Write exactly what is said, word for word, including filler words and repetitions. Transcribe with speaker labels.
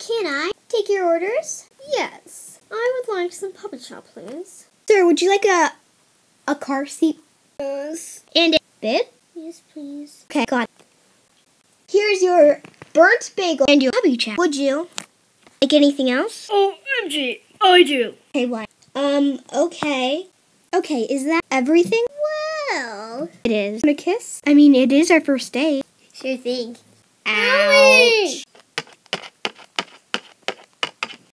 Speaker 1: Can I take your orders? Yes. I would like some puppet shop, please.
Speaker 2: Sir, would you like a a car seat?
Speaker 1: Yes.
Speaker 2: And a bib?
Speaker 1: Yes, please.
Speaker 2: Okay, got it. Here's your burnt bagel and your hubby chat. Would you like anything else?
Speaker 1: O M G, I do.
Speaker 2: Okay, what? Um, okay. Okay, is that everything?
Speaker 1: Well,
Speaker 2: It is. Want a kiss? I mean, it is our first date.
Speaker 1: sure thing.
Speaker 2: Ouch.